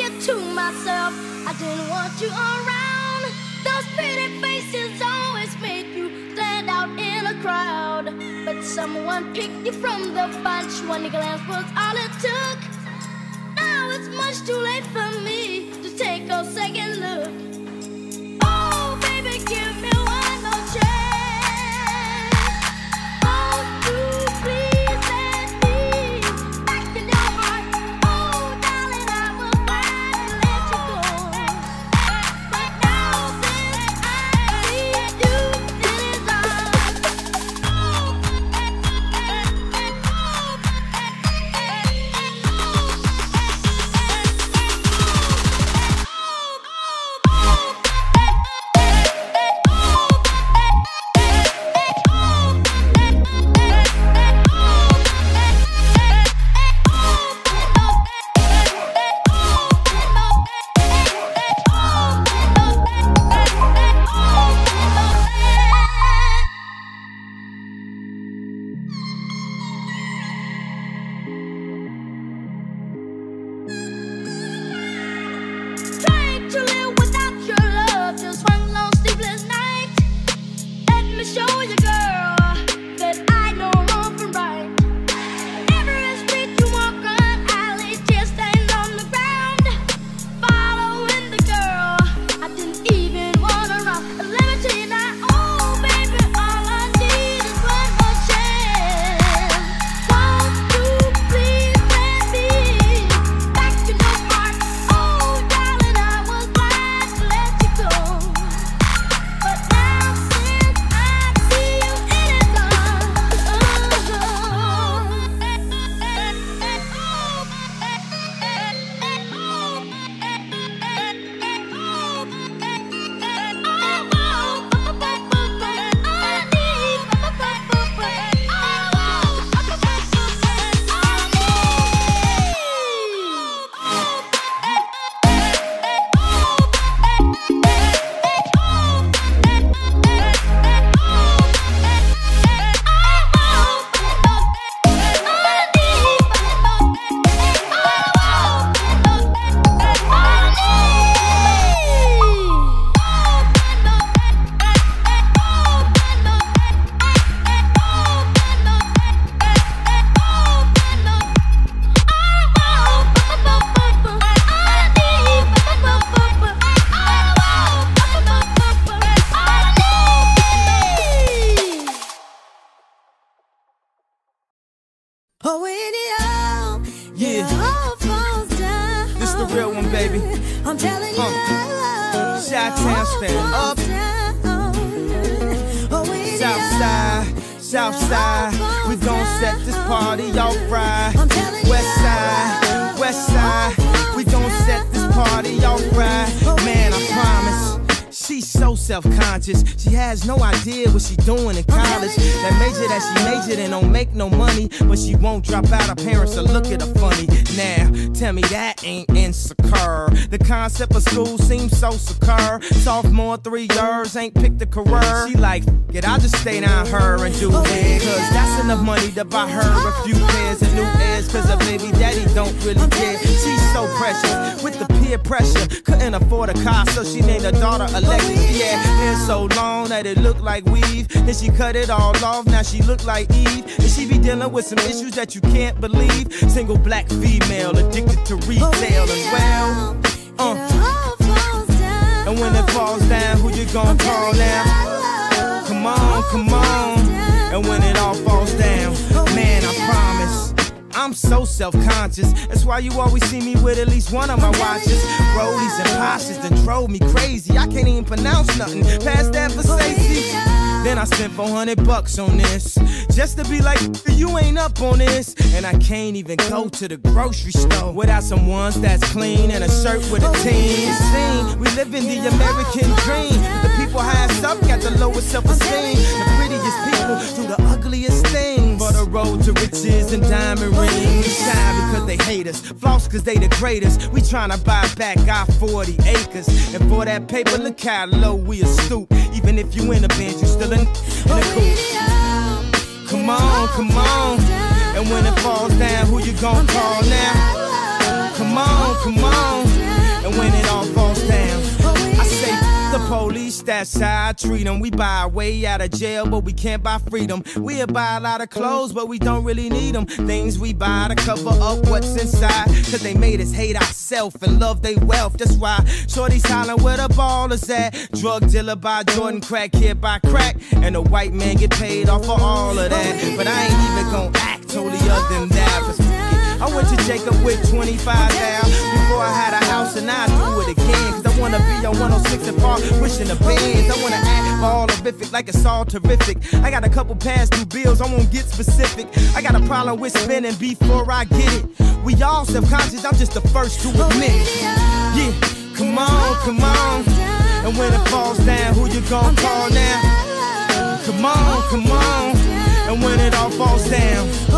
thinking to myself, I didn't want you around. Those pretty faces always make you stand out in a crowd. But someone picked you from the bunch. One glance was all it took. Now it's much too late for me to take a second look. Oh, baby, give me one more chance. Won't you please let me back in your heart? Oh, darling, I was glad to let you go. But now since I see you in his arms, trying to live without your love, just one long sleepless night. Let me show you, girl, that I know wrong from right. Every street you walk on, alley, tears stains on the ground. Following the girl, I didn't even wanna run. Let me tell you now, oh baby, all I need is one more chance. Won't you please let me back in your heart? Oh, darling, I was glad to let you go. But now since I see you in his Oh, when it Yeah. all falls down. This the real one, baby. I'm telling you, Chi-Town stand up. Oh, when it South side, we gon' set this party off right. I'm telling you, West side, we gon' set this party off right. Man, I promise. She's so self-conscious. She has no idea what she doing in college. That major that she majored in don't make no money, but she won't drop out. Her parents will look at her funny. Now, tell me that ain't insecure. The concept of school seems so secure. Sophomore 3 years, ain't picked a career. She like, it, I'll just stay down her and do it. Cause that's enough money to buy her a few pairs of new ears. Cause her baby daddy don't really care. She's so precious with the peer pressure. Couldn't afford a car, so she named her daughter Alexis. Yeah, hair so long that it looked like weave. Then she cut it all off, now she look like Eve. And she be dealing with some issues that you can't believe. Single black female, addicted to retail as well. And when it falls down, who you gonna call now? Come on. And when it all falls down, man, I promise, I'm so self-conscious. That's why you always see me with at least one of my watches. Rollies and Porsches that drove me crazy. I can't even pronounce nothing past that for safety. Then I spent $400 on this, just to be like, you ain't up on this. And I can't even go to the grocery store without some ones that's clean and a shirt with a team. See, we live in the American dream. The people highest up got the lowest self-esteem. The prettiest people do the ugliest things. For the road to riches and diamond rings. We shine because they hate us, floss cause they the greatest. We tryna buy back our 40 acres. And for that paper, look how low we a stoop. Even if you in a band, you still in the coop. Come on. And when it falls down, who you gon' call now? Come on. And when it all falls down, I say the police, that's how I treat them. We buy our way out of jail, but we can't buy freedom. We'll buy a lot of clothes, but we don't really need them. Things we buy to cover up what's inside, cause they made us hate ourselves and love they wealth. That's why shorty's hollering where the ballers at. Drug dealer by Jordan, crack kid by crack, and a white man get paid off for all of that. But I ain't even gon' act totally other than that. I went to Jacob with 25 down before I had a house, and I do it again. Cause I wanna be on 106 and Park, pushing the bands. I wanna act all horrific like it's all terrific. I got a couple past due bills, I won't get specific. I got a problem with spending before I get it. We all self-conscious, I'm just the first to admit it. Yeah, come on, come on. And when it falls down, who you gon' call now? Come on, come on. And when it all falls down,